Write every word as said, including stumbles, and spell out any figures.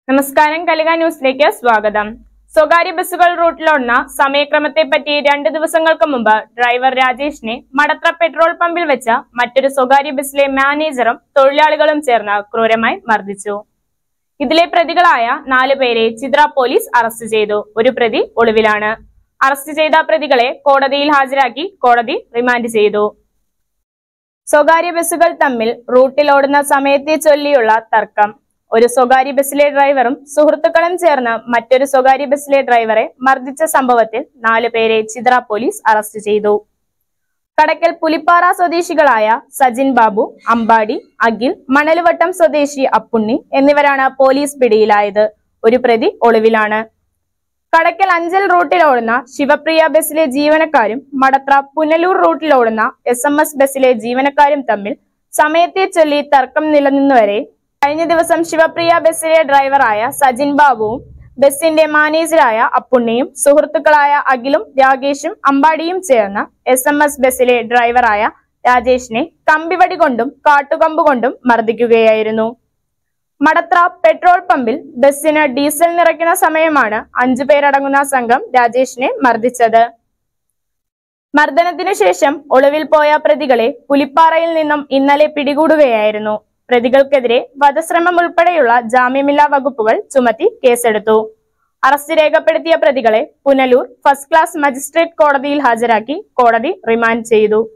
നമസ്കാരം, കലിക ന്യൂസിലേക്ക് സ്വാഗതം. സ്വകാര്യ ബസ്സുകൾ റൂട്ടിലോടുന്ന സമയക്രമത്തെ പറ്റി രണ്ട് ദിവസങ്ങൾക്ക് മുമ്പ് ഡ്രൈവർ രാജേഷിനെ മടത്ര പെട്രോൾ പമ്പിൽ വെച്ച മറ്റൊരു സ്വകാര്യ ബസ്സിലെ മാനേജറും തൊഴിലാളികളും ചേർന്ന് ക്രൂരമായി മർദ്ദിച്ചു. ഇതിലെ പ്രതികളായ നാലു പേരെ ചിത്ര പോലീസ് അറസ്റ്റ് ചെയ്തു. ഒരു പ്രതി ഒളിവിലാണ്. അറസ്റ്റ് ചെയ്ത പ്രതികളെ കോടതിയിൽ ഹാജരാക്കി കോടതി റിമാൻഡ് ചെയ്തു. സ്വകാര്യ ബസ്സുകൾ തമ്മിൽ റൂട്ടിലോടുന്ന സമയത്തെ ചൊല്ലിയുള്ള തർക്കം. ഒരു സ്വകാര്യ ബസ്സിലെ ഡ്രൈവറും സുഹൃത്തുക്കളും ചേർന്ന് മറ്റൊരു സ്വകാര്യ ബസ്സിലെ ഡ്രൈവറെ മർദ്ദിച്ച സംഭവത്തിൽ നാലു പേരെ ചിത്ര പോലീസ് അറസ്റ്റ് ചെയ്തു. കടക്കൽ പുലിപ്പാറ സ്വദേശികളായ സജിൻ ബാബു, അമ്പാടി, അഖിൽ, മണലുവട്ടം സ്വദേശി അപ്പുണ്ണി എന്നിവരാണ് പോലീസ് പിടിയിലായത്. ഒരു പ്രതി ഒളിവിലാണ്. കടക്കൽ അഞ്ചൽ റൂട്ടിലോടുന്ന ശിവപ്രിയ ബസ്സിലെ ജീവനക്കാരും മടത്ര പുനലൂർ റൂട്ടിലോടുന്ന എസ് എം എസ് ബസ്സിലെ ജീവനക്കാരും തമ്മിൽ സമയത്തെ ചൊല്ലി തർക്കം നിലനിന്നുവരെ കഴിഞ്ഞ ദിവസം ശിവപ്രിയ ബസ്സിലെ ഡ്രൈവറായ സജിൻ ബാബുവും ബസ്സിന്റെ മാനേജറായ അപ്പുണ്ണിയും സുഹൃത്തുക്കളായ അഖിലും രാകേഷും അമ്പാടിയും ചേർന്ന് എസ് എം എസ് ബസ്സിലെ ഡ്രൈവറായ രാജേഷിനെ കമ്പിവടി കൊണ്ടും കാട്ടുകമ്പ് കൊണ്ടും മർദ്ദിക്കുകയായിരുന്നു. മടത്ര പെട്രോൾ പമ്പിൽ ബസ്സിന് ഡീസൽ നിറയ്ക്കുന്ന സമയമാണ് അഞ്ചു പേരടങ്ങുന്ന സംഘം രാജേഷിനെ മർദ്ദിച്ചത്. മർദ്ദനത്തിനു ശേഷം ഒളിവിൽ പോയ പ്രതികളെ പുലിപ്പാറയിൽ നിന്നും ഇന്നലെ പിടികൂടുകയായിരുന്നു. പ്രതികൾക്കെതിരെ വധശ്രമം ഉൾപ്പെടെയുള്ള ജാമ്യമില്ലാ വകുപ്പുകൾ ചുമത്തി കേസെടുത്തു. അറസ്റ്റ് രേഖപ്പെടുത്തിയ പ്രതികളെ പുനലൂർ ഫസ്റ്റ് ക്ലാസ് മജിസ്ട്രേറ്റ് കോടതിയിൽ ഹാജരാക്കി കോടതി റിമാൻഡ് ചെയ്തു.